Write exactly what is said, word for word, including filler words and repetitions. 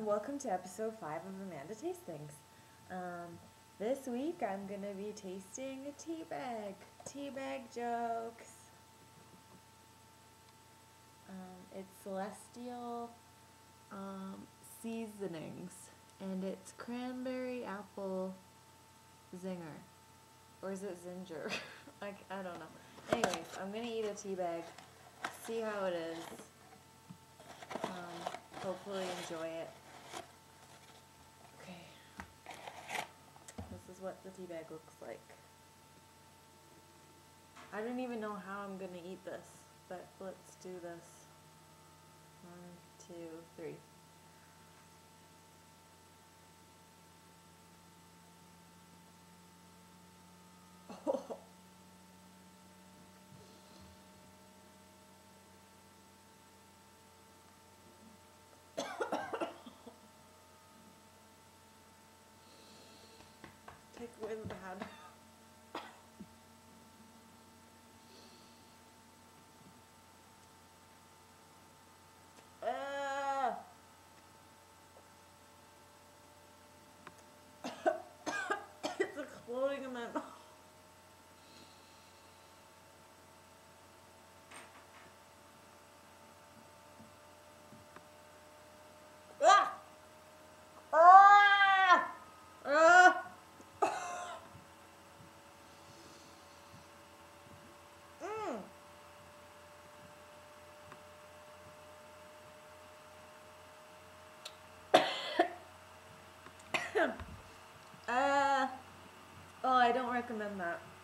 and welcome to episode five of Amanda Taste Things. Um, this week I'm going to be tasting a tea bag. Tea bag jokes. Um, it's Celestial um, Seasonings, and it's cranberry apple zinger. Or is it zinger? like, I don't know. Anyways, I'm going to eat a tea bag, see how it is. Um, hopefully enjoy it. Okay. This is what the tea bag looks like. I don't even know how I'm gonna eat this, but let's do this. One, two, three. Oh. Take away the bad. Ah. It's exploding in my mouth. Ah! Ah! Ah! Mm. Uh, oh, I don't recommend that.